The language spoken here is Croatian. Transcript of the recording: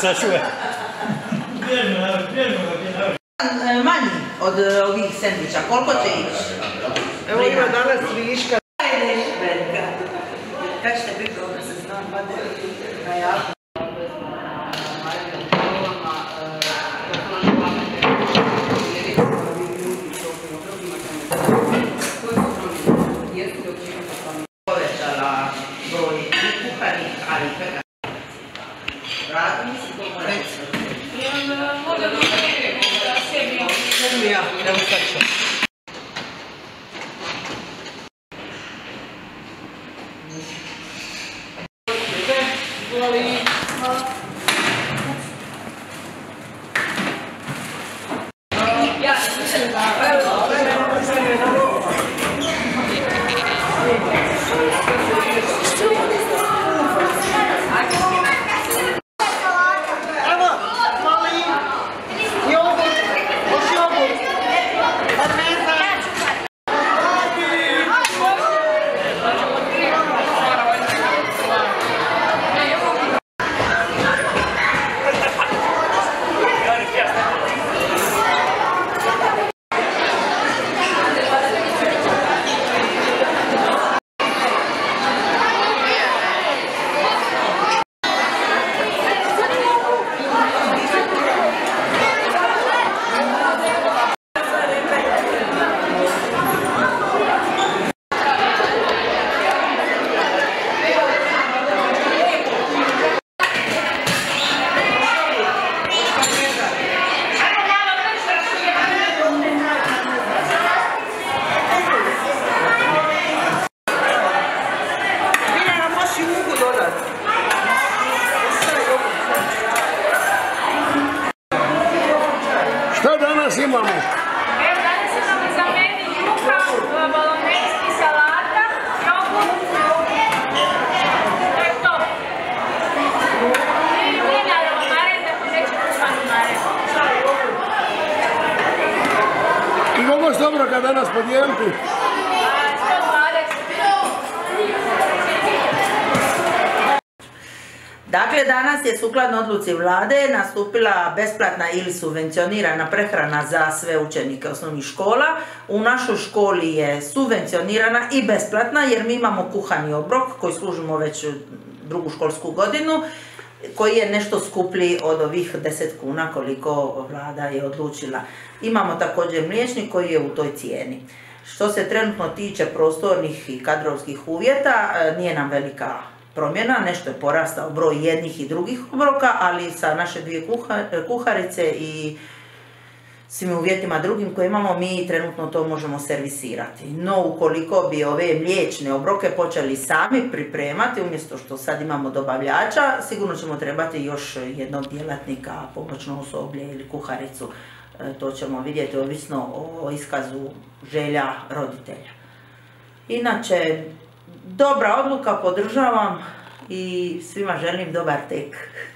se čuje. Manji od ovih sendviča, koliko će ići? Evo ima danas viška. Kad ćete biti dobro se znam, na jako. Povećala broj i kuhanih, ali i pekara. Radni si to reći. Ja, evo sad ću. Šta danas imamo? Evo danas imamo za meni juha, bolonezki, salata, jogurt. To je to. Nije naravno maren, tako neće kuhanu maren. I koliko ste obroka danas podijeliti? 120. Dakle, danas je sukladno odluci vlade nastupila besplatna ili subvencionirana prehrana za sve učenike osnovnih škola. U našoj školi je subvencionirana i besplatna jer mi imamo kuhani obrok koji služimo već drugu školsku godinu, koji je nešto skuplji od ovih 10 kuna koliko vlada je odlučila. Imamo također mliječnik koji je u toj cijeni. Što se trenutno tiče prostornih i kadrovskih uvjeta, nije nam velika promjena, nešto je porastao broj jednih i drugih obroka, ali sa naše dvije kuharice i svim uvjetima drugim koje imamo, mi trenutno to možemo servisirati. No, ukoliko bi ove mliječne obroke počeli sami pripremati, umjesto što sad imamo dobavljača, sigurno ćemo trebati još jednog djelatnika, pomoćno osoblje ili kuharicu. To ćemo vidjeti ovisno o iskazu želja roditelja. Inače, dobra odluka, podržavam i svima želim dobar tek.